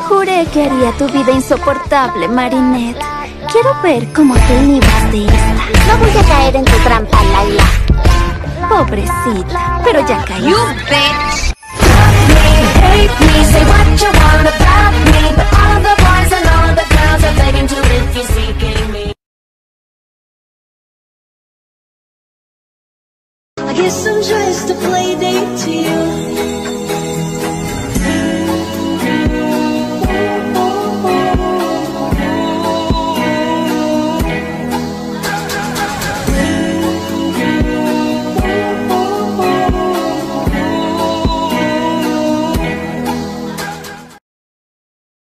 Juré que haría tu vida insoportable, Marinette. Quiero ver cómo te libras de esta. No voy a caer en tu trampa, Layla. Pobrecita, pero ya caí. You bitch! Hate me, say what you want about me, but all the boys and all the girls are begging to if you're seeking me. I guess I'm just a playdate to you.